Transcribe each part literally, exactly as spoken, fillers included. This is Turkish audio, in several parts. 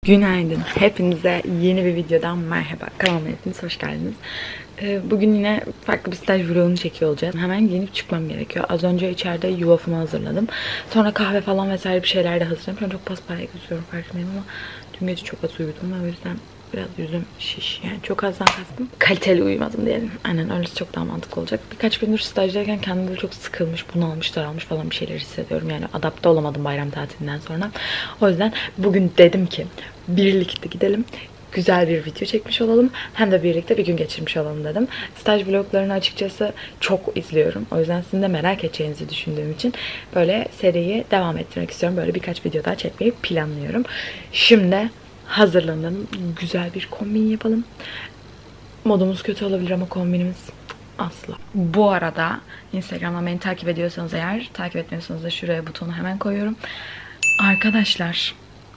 Günaydın. Hepinize yeni bir videodan merhaba. Kanalıma hepiniz hoş geldiniz. Bugün yine farklı bir staj vlogunu çekiyor olacağız. Hemen giyinip çıkmam gerekiyor. Az önce içeride yuvafımı hazırladım. Sonra kahve falan vesaire bir şeyler de hazırladım. Şu an çok paspaya gözüküyorum farkındayım ama dün gece çok az uyudum. O yüzden biraz yüzüm şiş. Yani çok azdan kastım. Kaliteli uyumadım diyelim. Aynen öylesi çok daha mantıklı olacak. Birkaç gündür stajdayken kendimi çok sıkılmış, bunalmış, daralmış falan bir şeyler hissediyorum. Yani adapte olamadım bayram tatilinden sonra. O yüzden bugün dedim ki birlikte gidelim. Güzel bir video çekmiş olalım. Hem de birlikte bir gün geçirmiş olalım dedim. Staj vloglarını açıkçası çok izliyorum. O yüzden sizin de merak edeceğinizi düşündüğüm için böyle seriyi devam ettirmek istiyorum. Böyle birkaç video daha çekmeyi planlıyorum. Şimdi hazırlanalım. Güzel bir kombin yapalım. Modumuz kötü olabilir ama kombinimiz asla. Bu arada Instagram'dan beni takip ediyorsanız eğer, takip etmiyorsanız da şuraya butonu hemen koyuyorum. Arkadaşlar,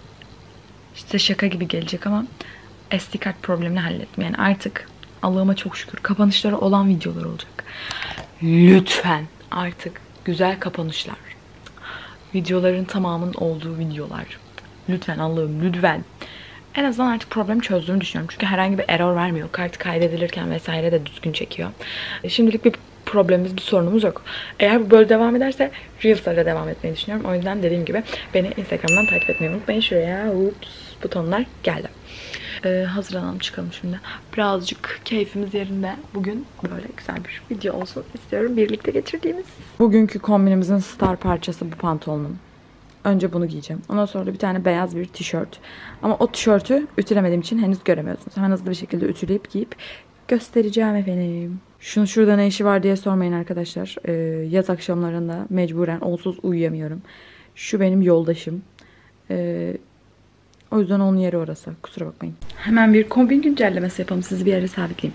İşte şaka gibi gelecek ama S D kart problemini hallettim. Yani artık Allah'ıma çok şükür kapanışları olan videolar olacak. Lütfen artık güzel kapanışlar. Videoların tamamının olduğu videolar. Lütfen Allah'ım lütfen. En azından artık problemi çözdüğümü düşünüyorum. Çünkü herhangi bir error vermiyor. Kart kaydedilirken vesaire de düzgün çekiyor. Şimdilik bir problemimiz, bir sorunumuz yok. Eğer bu böyle devam ederse Reels'lara devam etmeyi düşünüyorum. O yüzden dediğim gibi beni Instagram'dan takip etmeyi unutmayın. Şuraya ups, butonlar geldi. Ee, hazırlanalım çıkalım şimdi. Birazcık keyfimiz yerinde. Bugün böyle güzel bir video olsun istiyorum. Birlikte geçirdiğimiz. Bugünkü kombinimizin star parçası bu pantolonum. Önce bunu giyeceğim. Ondan sonra da bir tane beyaz bir tişört. Ama o tişörtü ütülemediğim için henüz göremiyorsunuz. Hemen hızlı bir şekilde ütüleyip giyip göstereceğim efendim. Şunu şurada ne işi var diye sormayın arkadaşlar. Ee, yaz akşamlarında mecburen onsuz uyuyamıyorum. Şu benim yoldaşım. Ee, o yüzden onun yeri orası. Kusura bakmayın. Hemen bir kombin güncellemesi yapalım. Sizi bir yere sabitleyeyim.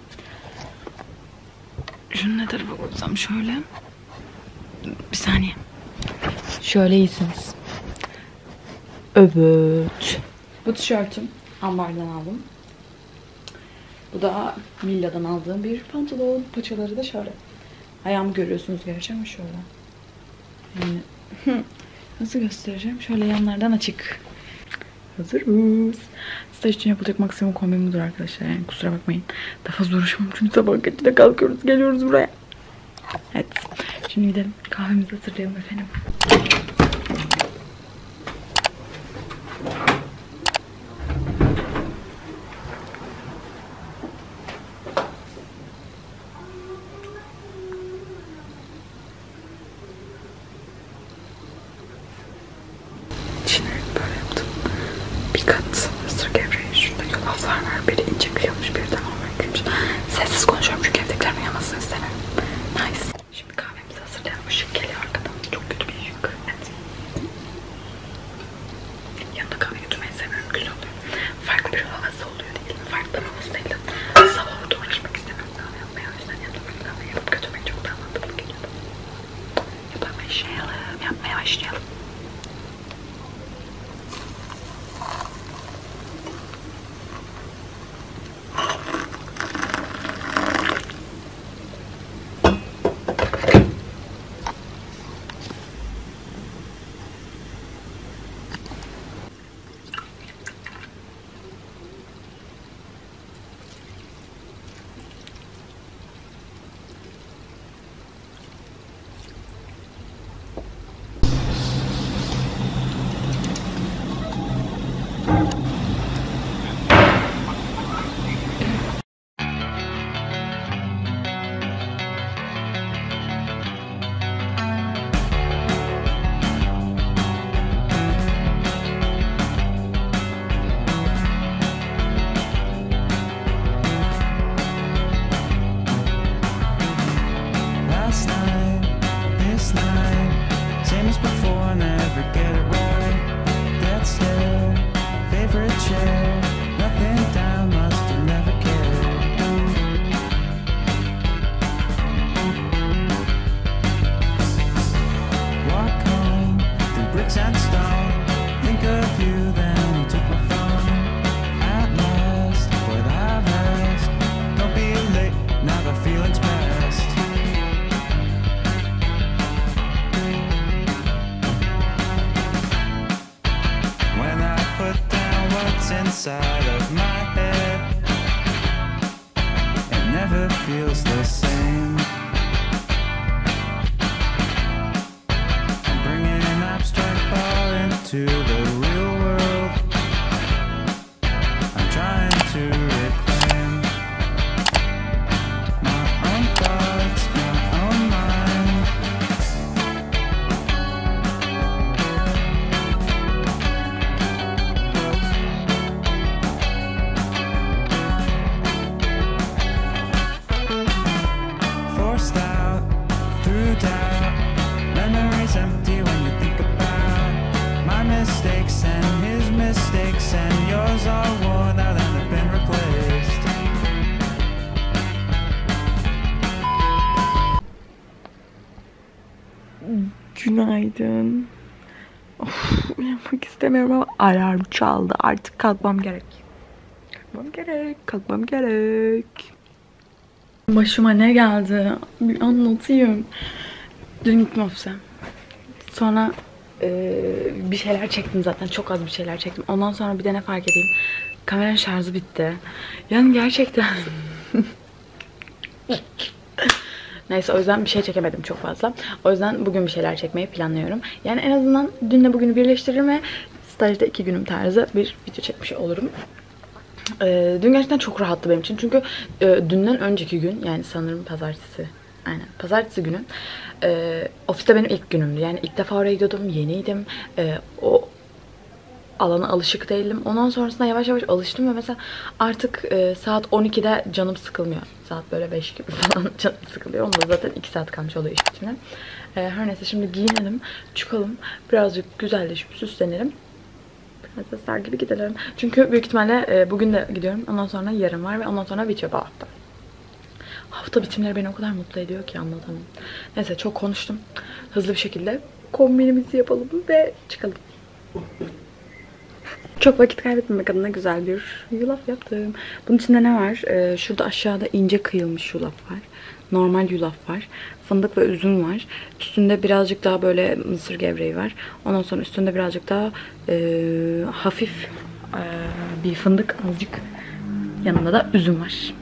Şunu ne tarafa koysam şöyle. Bir saniye. Şöyle iyisiniz. Evet. Bu tişörtüm ambardan aldım. Bu da Villa'dan aldığım bir pantolon. Paçaları da şöyle. Ayağımı görüyorsunuz gerçi ama şöyle. Yani nasıl göstereceğim? Şöyle yanlardan açık. Hazırız. Staj için yapılacak maksimum kombin budur arkadaşlar. Yani kusura bakmayın. Daha fazla uğraşmam çünkü sabah kaçta kalkıyoruz, geliyoruz buraya. Evet. Şimdi gidelim. Kahvemizi hazırlayalım efendim. Sessiz konuşuyorum çünkü evdekilerin uyanmasını istemiyorum. Nice. Şimdi kahvemizi hazırlayalım. Işık geliyor arkadan. Çok kötü bir ışık. Evet. Yanında kahve götürmeyi seviyorum. Güzel oluyor. Farklı bir havası oluyor değil mi? Farklı bir havası değil. Sabah orada uğraşmak istemiyorum kahve yapmaya. O yüzden yanında bir kahve yapıp götürmek çok daha mantıklı geliyor. Yapalım, başlayalım. Yapmaya başlayalım. inside of my head. It never feels the same. I'm bringing an abstract ball into the real world. I'm trying to reclaim my own thoughts, my own mind. Forced out through doubt, memories empty when you think about my mistakes and his mistakes, and yours are worn out and have been replaced. Günaydın. Of, uyanmak istemiyorum ama alarm çaldı. Artık kalkmam gerek. Kalkmam gerek. Kalkmam gerek. Başıma ne geldi? Bir anlatayım. Dün gittim ofise. Sonra e, bir şeyler çektim zaten. Çok az bir şeyler çektim. Ondan sonra bir de ne fark edeyim? Kameranın şarjı bitti. Yani gerçekten... Neyse, o yüzden bir şey çekemedim çok fazla. O yüzden bugün bir şeyler çekmeyi planlıyorum. Yani en azından dünle bugünü birleştiririm ve stajda iki günüm tarzı bir video çekmiş olurum. Ee, dün gerçekten çok rahattı benim için. Çünkü e, dünden önceki gün, yani sanırım pazartesi. Aynen, pazartesi günü. E, ofiste benim ilk günümdü. Yani ilk defa oraya gidiyordum. Yeniydim. E, o alana alışık değildim. Ondan sonrasında yavaş yavaş alıştım ve mesela artık e, saat on ikide canım sıkılmıyor. Saat böyle beş gibi falan canım sıkılıyor. Onda zaten iki saat kalmış oluyor iş bitimine. E, her neyse, şimdi giyinelim, çıkalım. Birazcık güzelleşip süslenelim. Prensesler gibi gidelim. Çünkü büyük ihtimalle e, bugün de gidiyorum. Ondan sonra yarın var ve ondan sonra bitiyor bu hafta. Hafta bitimleri beni o kadar mutlu ediyor ki anlatamam. Neyse, çok konuştum. Hızlı bir şekilde kombinimizi yapalım ve çıkalım. Çok vakit kaybetmemek adına güzel bir yulaf yaptım. Bunun içinde ne var? Ee, şurada aşağıda ince kıyılmış yulaf var. Normal yulaf var. Fındık ve üzüm var. Üstünde birazcık daha böyle mısır gevreği var. Ondan sonra üstünde birazcık daha e, hafif e, bir fındık, azıcık yanında da üzüm var.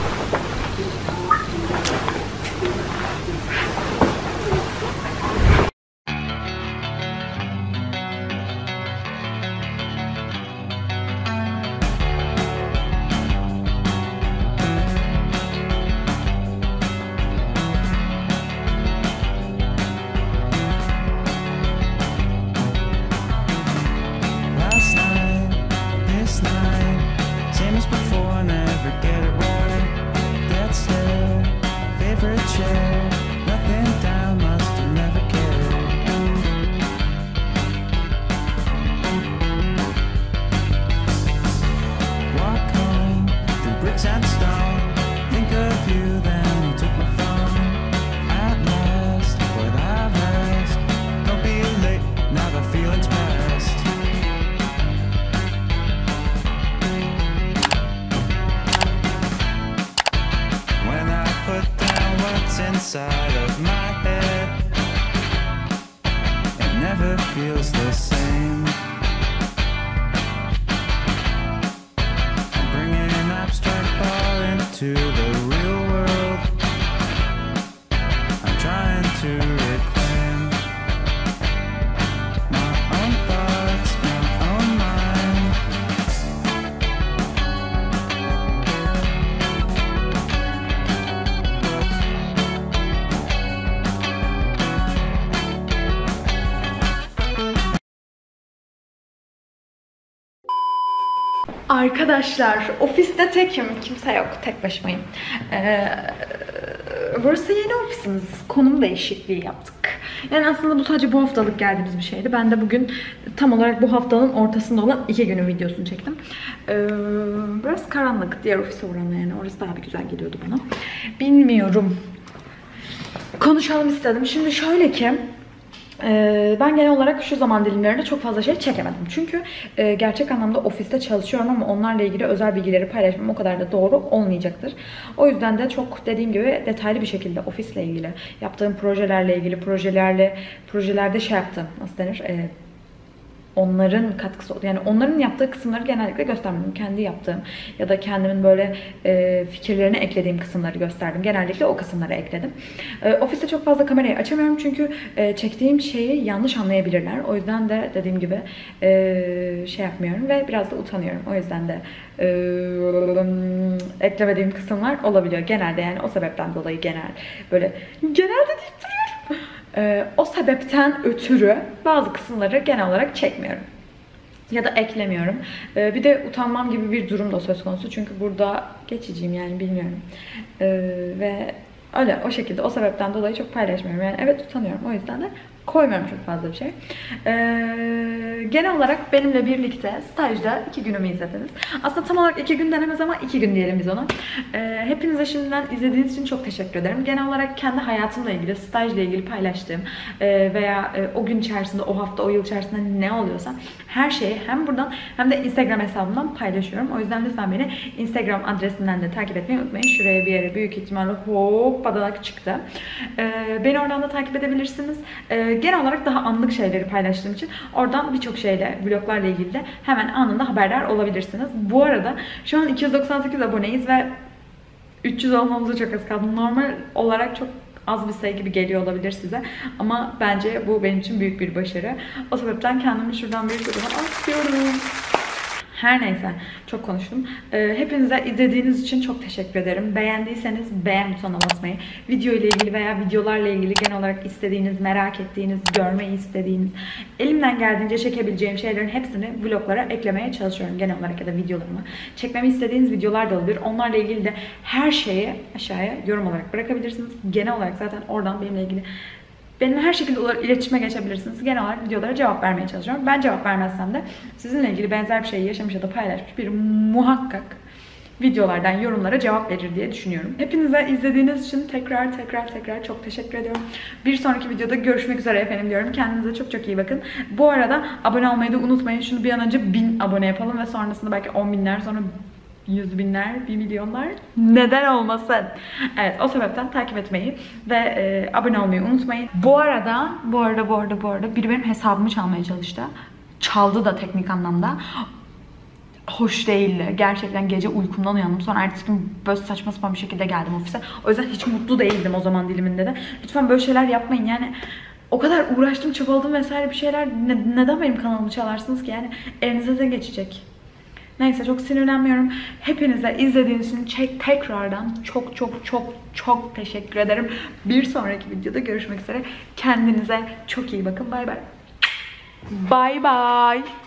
Inside of my head, it never feels the same. I'm bringing an abstract ball into the real world. I'm trying to reclaim my own thoughts, my own mind. Arkadaşlar, ofiste tekim. Kimse yok. Tek başımayım. Ee, burası yeni ofisimiz. Konum değişikliği yaptık. Yani aslında bu sadece bu haftalık geldiğimiz bir şeydi. Ben de bugün tam olarak bu haftanın ortasında olan iki günün videosunu çektim. Ee, biraz karanlık. Diğer ofise oranla, yani orası daha bir güzel geliyordu bana. Bilmiyorum. Konuşalım istedim. Şimdi şöyle ki... Ben genel olarak şu zaman dilimlerinde çok fazla şey çekemedim. Çünkü gerçek anlamda ofiste çalışıyorum ama onlarla ilgili özel bilgileri paylaşmam o kadar da doğru olmayacaktır. O yüzden de çok, dediğim gibi, detaylı bir şekilde ofisle ilgili, yaptığım projelerle ilgili, projelerle projelerde şey yaptım, nasıl denir? onların katkısı oldu. Yani onların yaptığı kısımları genellikle göstermedim. Kendi yaptığım ya da kendimin böyle e, fikirlerine eklediğim kısımları gösterdim. Genellikle o kısımları ekledim. E, ofiste çok fazla kamerayı açamıyorum çünkü e, çektiğim şeyi yanlış anlayabilirler. O yüzden de dediğim gibi e, şey yapmıyorum ve biraz da utanıyorum. O yüzden de e, eklemediğim kısımlar olabiliyor. Genelde yani o sebepten dolayı genel böyle genelde deyip duruyorum. E, o sebepten ötürü bazı kısımları genel olarak çekmiyorum. Ya da eklemiyorum. Ee, bir de utanmam gibi bir durum da söz konusu. Çünkü burada geçiciyim yani bilmiyorum. Ee, ve öyle o şekilde o sebepten dolayı çok paylaşmıyorum. Yani evet utanıyorum. O yüzden de koymuyorum çok fazla bir şey. Ee, genel olarak benimle birlikte stajda iki günümü izlediniz. Aslında tam olarak iki gün denemez ama iki gün diyelim biz ona. Ee, hepinize şimdiden izlediğiniz için çok teşekkür ederim. Genel olarak kendi hayatımla ilgili, stajla ilgili paylaştığım e, veya e, o gün içerisinde, o hafta, o yıl içerisinde ne oluyorsa her şeyi hem buradan hem de Instagram hesabımdan paylaşıyorum. O yüzden lütfen beni Instagram adresinden de takip etmeyi unutmayın. Şuraya bir yere büyük ihtimalle hop badanak çıktı. Ee, beni oradan da takip edebilirsiniz. Ee, genel olarak daha anlık şeyleri paylaştığım için oradan birçok şeyle, vloglarla ilgili de hemen anında haberdar olabilirsiniz. Bu arada şu an iki yüz doksan sekiz aboneyiz ve üç yüz olmamıza çok az kaldı. Normal olarak çok az bir sayı gibi geliyor olabilir size. Ama bence bu benim için büyük bir başarı. O sebepten kendimi şuradan bir şuradan atıyorum. Her neyse çok konuştum. Ee, hepinize izlediğiniz için çok teşekkür ederim. Beğendiyseniz beğen butonuna basmayı, video ile ilgili veya videolarla ilgili genel olarak istediğiniz, merak ettiğiniz, görmeyi istediğiniz, elimden geldiğince çekebileceğim şeylerin hepsini vloglara eklemeye çalışıyorum genel olarak ya da videolarıma. Çekmemi istediğiniz videolar da olabilir. Onlarla ilgili de her şeyi aşağıya yorum olarak bırakabilirsiniz. Genel olarak zaten oradan benimle ilgili benimle her şekilde iletişime geçebilirsiniz. Genel olarak videolara cevap vermeye çalışıyorum. Ben cevap vermezsem de sizinle ilgili benzer bir şeyi yaşamış ya da paylaşmış biri muhakkak videolardan yorumlara cevap verir diye düşünüyorum. Hepinize izlediğiniz için tekrar tekrar tekrar çok teşekkür ediyorum. Bir sonraki videoda görüşmek üzere efendim diyorum. Kendinize çok çok iyi bakın. Bu arada abone olmayı da unutmayın. Şunu bir an önce bin abone yapalım ve sonrasında belki on binler, sonra yüz binler, bir milyonlar. Neden olmasın? Evet, o sebepten takip etmeyi ve e, abone olmayı unutmayın. Bu arada, bu arada, bu arada, bu arada biri benim hesabımı çalmaya çalıştı. Çaldı da teknik anlamda. Hoş değildi. Gerçekten gece uykumdan uyandım. Sonra ertesi gün böyle saçma sapan bir şekilde geldim ofise. O yüzden hiç mutlu değildim o zaman diliminde de. Lütfen böyle şeyler yapmayın. Yani o kadar uğraştım, çabaladım vesaire bir şeyler. Ne, neden benim kanalımı çalarsınız ki? Yani elinize de geçecek. Neyse çok sinirlenmiyorum. Hepinize izlediğiniz için çek tekrardan çok çok çok çok teşekkür ederim. Bir sonraki videoda görüşmek üzere. Kendinize çok iyi bakın. Bay bay. Bay bay.